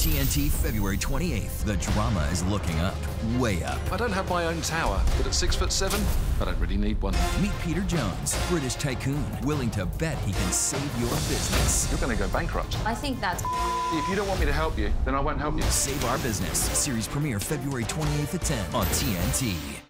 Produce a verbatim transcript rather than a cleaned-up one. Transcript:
T N T, February twenty-eighth. The drama is looking up, way up. I don't have my own tower, but at six foot seven, I don't really need one. Meet Peter Jones, British tycoon, willing to bet he can save your business. You're going to go bankrupt. I think that's... If you don't want me to help you, then I won't help you. Save Our Business. Series premiere February twenty-eighth at ten on T N T.